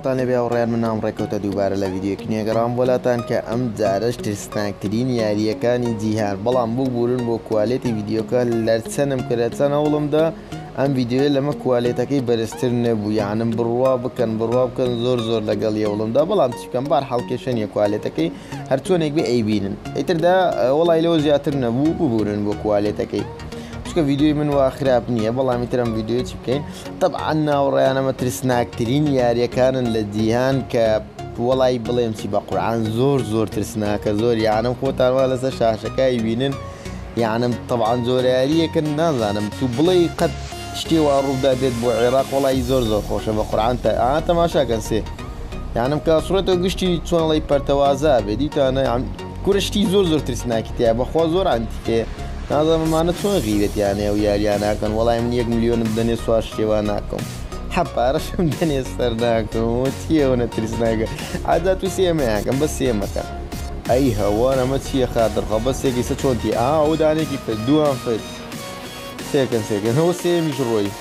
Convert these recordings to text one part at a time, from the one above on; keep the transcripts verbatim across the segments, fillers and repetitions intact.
خواتان لێ بێ ئەوڕێیان من نام ڕێکەوتە دووبارە لە ڤیدیۆیەکی نوێگەڕام بۆلاتان کە ئەم جارەش ترسناکترین یاریەکانی جیهان بەڵام بوو بورن بۆ کوالێتی ڤیدیۆکە لەرچەنم کرێ چەند هەوڵمدا ئەم ڤیدیۆیە لەمە کوالێتەکەی بەرزتر نەبوو یانم بڕوا بکەن بڕوا بکەن زۆر زۆر لەگەڵ هەوڵمدا بەڵام چ بکەم بار هەڵکێشە نیە کوالێتەکەی هەر چۆنێک بێ ئەیبینن ئیتردا وەڵای لەوە زیاتر نەبوو ببورن بۆ کوالێتەکەی چکە ڤیدیۆی من وا خراپ نییە بەڵامی ترم ڤیدیۆی چی بکەین طبعا ناوەڕێیانەمە ترسناکترین یاریەکانن لە جیهان کە وەڵی بڵێم چی بە قورعان زۆر زۆر ترسناکە زۆر یانم خۆتانوا لەسەر شاشەکەی بینن یانم طبعا زۆر یاریەکەن نازانم تو بڵێ قەت شتێ وا ڕوودا دێت بۆ عێراق وەڵی زۆر زۆر خۆشە بە قورعان تا ئا تەماشاکەن سێ یانم کە سوورەتەوە گشتی چۆنڵی پەرتەوازا بێ دیتانە کورشتی زۆر زۆر ترسناکی تیا بەخوا زۆر ئەنتیکێ نازانمانە چۆن غیرەتیانێ و یاریان ناکەن وەڵای من یەک میلیۆنم دەنێ سوار شتێوان ناکەم حەپارەشم دەنێ سەر ناکەم چیەوەنە ترسناکە ئادا تو سێمەیانکەم بە سێمەکە ئەی هەوان ئەمە چییە خاترخە بە سێکی سە چۆنتی ئا ئەو دانێکی فت دووان فت سێکەن سێکەن هەوە سێمیش ڕۆی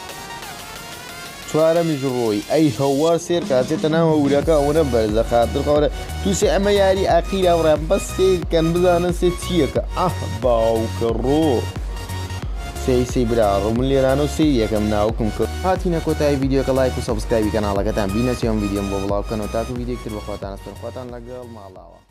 چوارەمیش ڕۆی ئەی هەوار سێر کاتێتە ناوە ورەکە ئەوەنە بەرزە خاترخەوەرە تووسێ ئەمە یاری ئاخیرا وڕێم بەس سێکەن بزانن سێ چییەکە ئەح باوکە ڕۆ سێی سێی براڕۆ من لێرانە و سێ یەکەم ناوکم کرد هاتینە کۆتایی ڤیدیۆکە لایک و سەبسکرایبی کەناڵەکەتان بینەچێم ڤیدیۆم بۆ بڵاوکەن و تاکو ڤیدیۆکتر بەخواتان ئەسپەر خواتان لەگەڵ ماڵاوە.